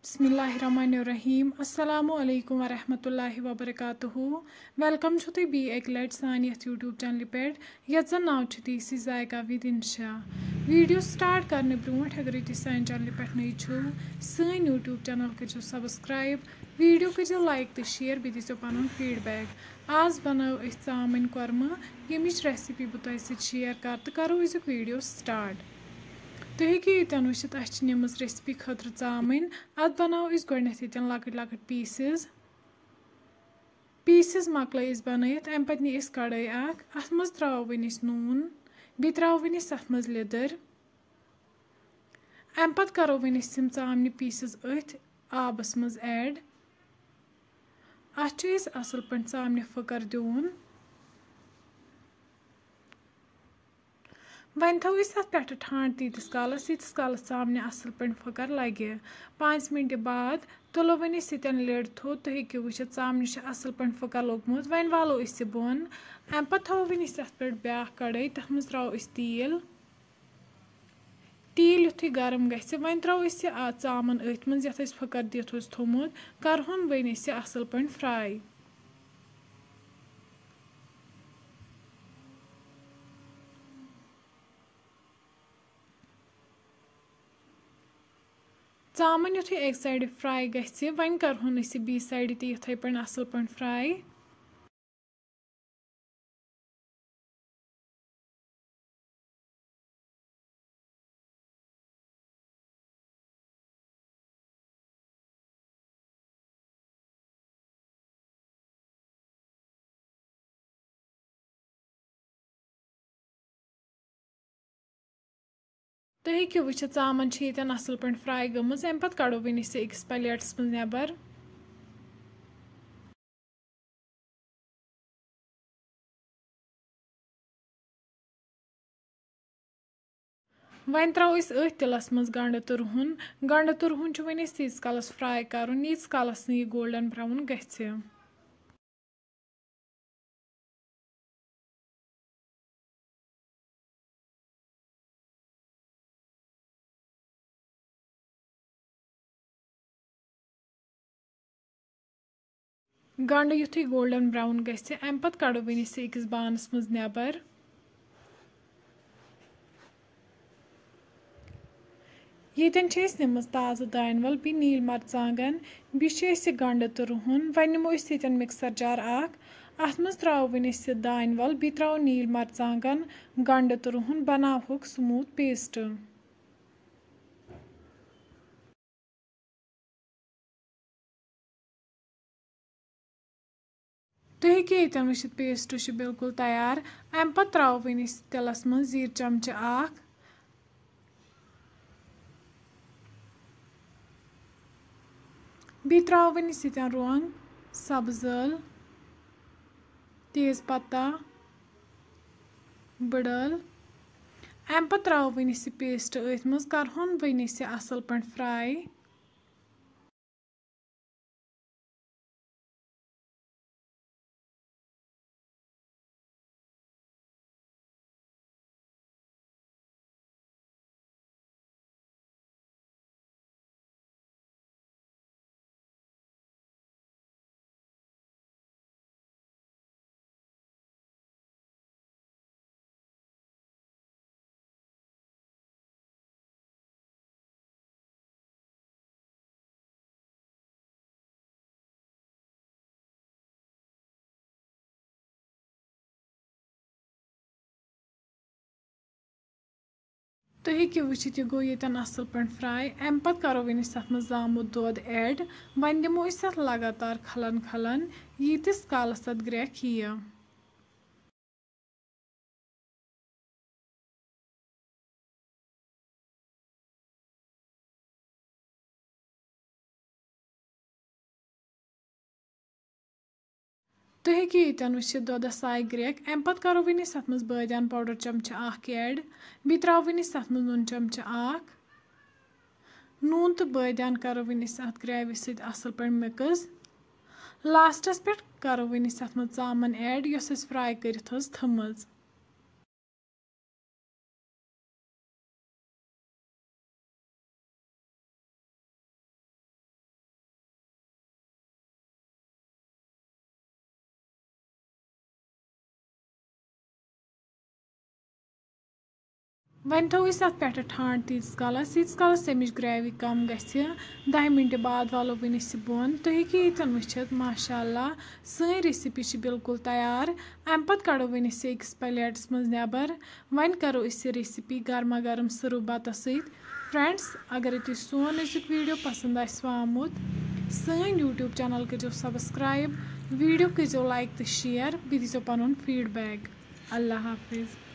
बिस्मिल्लाहिर्रहमानिर्रहीम अस्सलामु अलैकुम वरहमतुल्लाहि वबरकातुहू वेलकम छु तुम बी एक लट सान यूट्यूब चैनल पे यथ जन नाव तीसी जायका विद इंशा वीडियो स्टार्ट करने ब्रोट अगर तुम सान चैनल पे नई छो सन यूट्यूब चैनल करो सब्सक्राइब वीडियो करो लाइक तो शेयर बे दो पन फीडबैक आज बनाओ चामिन कोरमा यमिच रेसिपी बह तुम शेयर कर तो करो अजुक वीडियो स्टार्ट तुम हेकि यन वुचित अस निमज रेसिपी खतर चामिन अत बनाओ गोडनेथ यन लकट लकट पीसेस मकल बनत अम पे नी कड़ाई अत मज त्रो वन नून बे त्रो वन अत मज लिदर अम पत करो वन चामन पीसेस अथ आबस मज ऐड अत असल पे चामन फकर दिवन वन थो अत पे ठंड तीस कालस चामन असल पे फकर लगे 5 मिनट बाद तुलो वन यन लिड थोद तुम हेकि वुचित चामन असल पे फकर लोगमुत वन वालो बोन अम पे थो वन अत पे ब्या कड़ाई तथ मज त्रो तील युथु गरम गि वन त्रो चामन अथ मज यथ फकर दिथ थोमुत करहुन वन असल पे फ्राई चामन युथु एक साइड फ्राई गि वन करहुन बी साइड तथे पे असल पे फ्राई तुम हेकि वुचित चामन यन असल पे फ्राई गमज अम पे कड़ो वन अकिस प्लेट्स मज नेबर वन त्रो अथ तिलस मज गंड तुरहुन वन तीस कालस फ्राई कर यीस कालस न गोल्डन ब्राउन गि गंड युथु गोल्डन ब्राउन गि अम पे कड़ो वन अकिस बानस मज नेबर यन निमज ताज़ दान वल बी नील मरचांगन बे गंड तुरहुन वन निमो यन मिक्सर जार अत मज त्रो वन दान वल बे त्रो नील मरचांगन गंड तुरहुन बनावुक स्मूथ पेस्ट तुम हेकि यन वुचित पेस्ट बिल्कुल तैयार अम पे त्रो वन तिलस मज जीर चमच बे त्रो वन रुंग सब्ज ٲल तेज पत्ता बड़ल अम पे त्रो वन पेस्ट अथ मज करहुन वन असल पे फ्राई तुम हेकि वुचित गो यन असल पे फ्राई अम पे करो वन अत मज जामुत दोध ऐड वन दिमो अत लगातार खलन खलन यीतिस कालस अत ग्रेक यह तुम हेकि यन वुचित दोदस आय ग्रेक अम पे करो वन अत मज बादियान पाउडर चमच ऐड बे त्रो वन अत मज नून चमच नून तो बादियान करो वन अत ग्रेवी सत असल पे मिक्स लास्टस पे करो वन अत मज चामन ऐड यस फ्राई कर थमज वहीं थो अत पे ठांड तीस कालस तमिच ग्रेवी कम गि 10 मिनट बाद वालो वन बोन तुम हेको ये वुचित माशाल्लाह सही रेसिपी बिल्कुल तैयार। अम पत कड़ो वन अकिस प्लेटस मज नबर वन करो यह रेसिपी गर्मा गर्म सर्व बत फ्रेंड्स अगर तुम सोन अजुक वीडियो पसंद आमुत सन यूट्यूब चैनल करो सब्सक्राइब वीडियो करो लाइक तो शेयर बे दीजो पन फीडबैक। अल्लाह हाफिज़।